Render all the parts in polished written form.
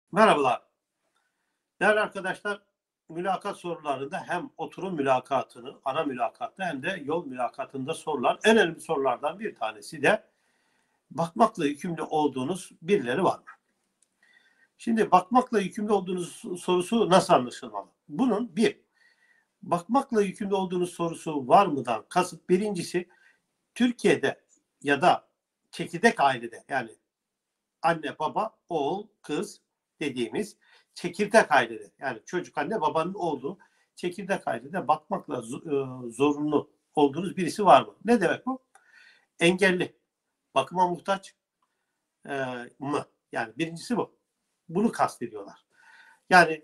Merhabalar. Değerli arkadaşlar, mülakat sorularında hem oturum mülakatını, ana mülakatta hem de yol mülakatında sorulan en önemli sorulardan bir tanesi de bakmakla yükümlü olduğunuz birileri var mı? Şimdi bakmakla yükümlü olduğunuz sorusu nasıl anlaşılmalı? Bunun bakmakla yükümlü olduğunuz sorusu var mıdan kasıt birincisi Türkiye'de ya da çekirdek ailede yani anne, baba, oğul, kız dediğimiz çekirdek ailede yani çocuk anne babanın olduğu çekirdek ailede bakmakla zorunlu olduğunuz birisi var mı? Ne demek bu? Engelli, bakıma muhtaç mı? Yani birincisi bu. Bunu kastediyorlar. Yani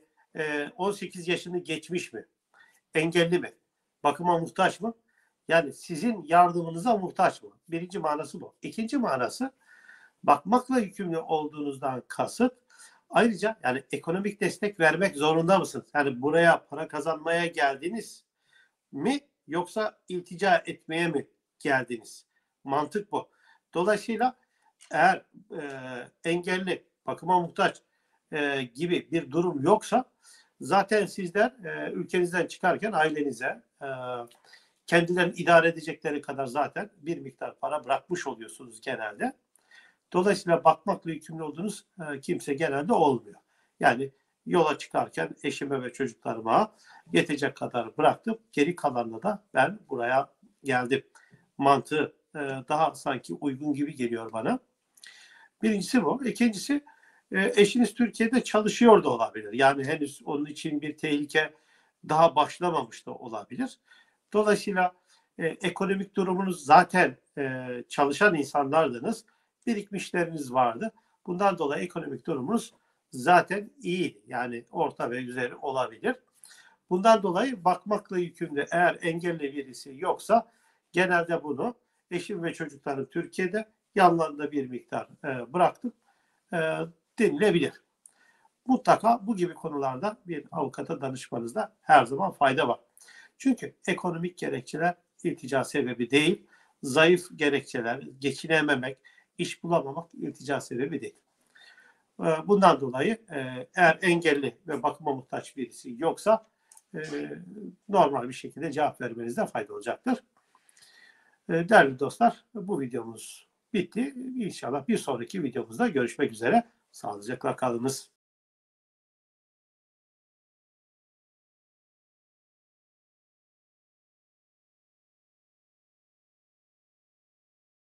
18 yaşını geçmiş mi? Engelli mi? Bakıma muhtaç mı? Yani sizin yardımınıza muhtaç mı? Birinci manası bu. İkinci manası bakmakla yükümlü olduğunuzdan kasıt ayrıca yani ekonomik destek vermek zorunda mısınız? Yani buraya para kazanmaya geldiniz mi yoksa iltica etmeye mi geldiniz? Mantık bu. Dolayısıyla eğer engelli, bakıma muhtaç gibi bir durum yoksa zaten sizler ülkenizden çıkarken ailenize kendilerini idare edecekleri kadar zaten bir miktar para bırakmış oluyorsunuz genelde. Dolayısıyla bakmakla yükümlü olduğunuz kimse genelde olmuyor. Yani yola çıkarken eşime ve çocuklarıma yetecek kadar bıraktım. Geri kalanla da ben buraya geldim. Mantığı daha sanki uygun gibi geliyor bana. Birincisi bu. İkincisi eşiniz Türkiye'de çalışıyor da olabilir. Yani henüz onun için bir tehlike daha başlamamış da olabilir. Dolayısıyla ekonomik durumunuz zaten çalışan insanlardınız. Birikmişleriniz vardı. Bundan dolayı ekonomik durumunuz zaten iyi. Yani orta ve üzeri olabilir. Bundan dolayı bakmakla yükümlü eğer engelli birisi yoksa genelde bunu eşim ve çocuklarım Türkiye'de yanlarında bir miktar bıraktım e, denilebilir. Mutlaka bu gibi konularda bir avukata danışmanızda her zaman fayda var. Çünkü ekonomik gerekçeler iltica sebebi değil, zayıf gerekçeler, geçinememek, iş bulamamak iltica sebebi değil. Bundan dolayı eğer engelli ve bakıma muhtaç birisi yoksa normal bir şekilde cevap vermenizde fayda olacaktır. Değerli dostlar, bu videomuz bitti. İnşallah bir sonraki videomuzda görüşmek üzere. Sağlıcakla kalınız.